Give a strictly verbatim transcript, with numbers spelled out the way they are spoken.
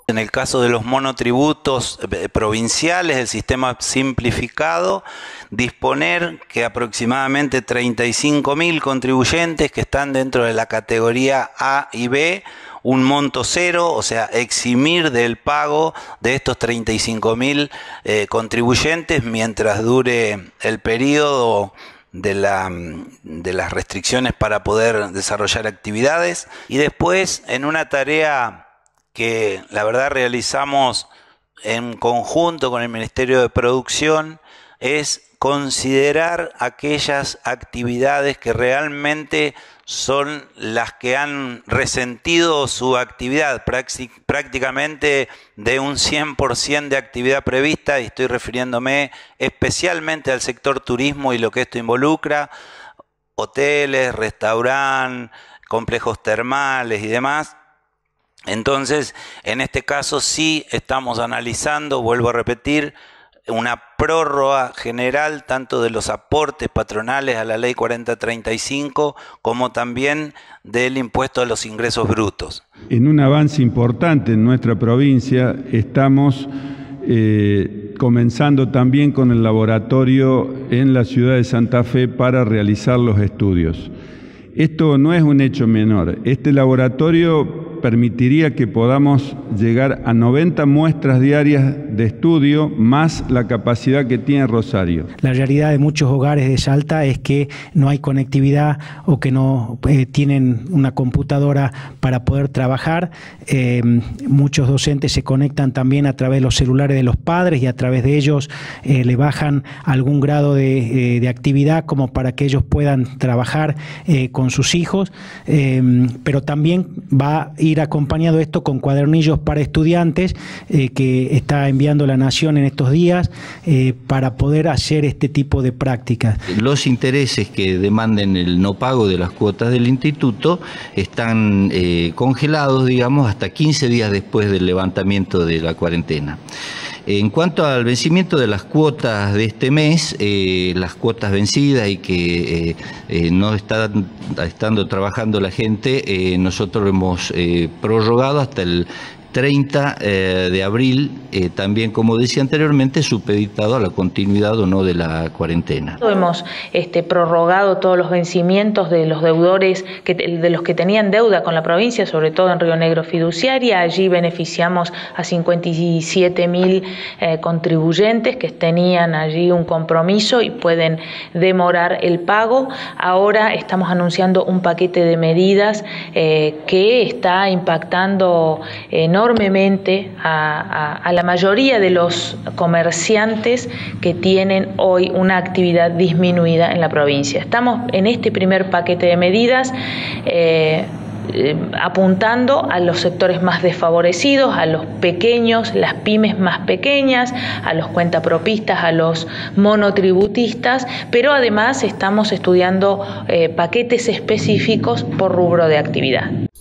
En el caso de los monotributos provinciales, el sistema simplificado, disponer que aproximadamente treinta y cinco mil contribuyentes que están dentro de la categoría A y B, un monto cero, o sea, eximir del pago de estos treinta y cinco mil eh, contribuyentes mientras dure el periodo de, la, de las restricciones para poder desarrollar actividades. Y después, en una tarea que la verdad realizamos en conjunto con el Ministerio de Producción, es considerar aquellas actividades que realmente son las que han resentido su actividad, prácticamente de un cien por ciento de actividad prevista, y estoy refiriéndome especialmente al sector turismo y lo que esto involucra, hoteles, restaurantes, complejos termales y demás. Entonces, en este caso sí estamos analizando, vuelvo a repetir, una prórroga general tanto de los aportes patronales a la ley cuarenta treinta y cinco como también del impuesto a los ingresos brutos. En un avance importante en nuestra provincia estamos eh, comenzando también con el laboratorio en la ciudad de Santa Fe para realizar los estudios. Esto no es un hecho menor. Este laboratorio permitiría que podamos llegar a noventa muestras diarias de estudio, más la capacidad que tiene Rosario. La realidad de muchos hogares de Salta es que no hay conectividad o que no eh, tienen una computadora para poder trabajar. Eh, muchos docentes se conectan también a través de los celulares de los padres y a través de ellos eh, le bajan algún grado de, eh, de actividad como para que ellos puedan trabajar eh, con sus hijos, eh, pero también va a ir acompañado esto con cuadernillos para estudiantes eh, que está enviando la Nación en estos días eh, para poder hacer este tipo de prácticas. Los intereses que demanden el no pago de las cuotas del instituto están eh, congelados, digamos, hasta quince días después del levantamiento de la cuarentena. En cuanto al vencimiento de las cuotas de este mes, eh, las cuotas vencidas y que eh, eh, no están estando trabajando la gente, eh, nosotros hemos eh, prorrogado hasta el treinta de abril, eh, también como decía anteriormente, supeditado a la continuidad o no de la cuarentena. Hemos este, prorrogado todos los vencimientos de los deudores, que, de los que tenían deuda con la provincia, sobre todo en Río Negro Fiduciaria. Allí beneficiamos a cincuenta y siete mil eh, contribuyentes que tenían allí un compromiso y pueden demorar el pago. Ahora estamos anunciando un paquete de medidas eh, que está impactando enormemente enormemente a, a, a la mayoría de los comerciantes que tienen hoy una actividad disminuida en la provincia. Estamos en este primer paquete de medidas eh, eh, apuntando a los sectores más desfavorecidos, a los pequeños, las pymes más pequeñas, a los cuentapropistas, a los monotributistas, pero además estamos estudiando eh, paquetes específicos por rubro de actividad.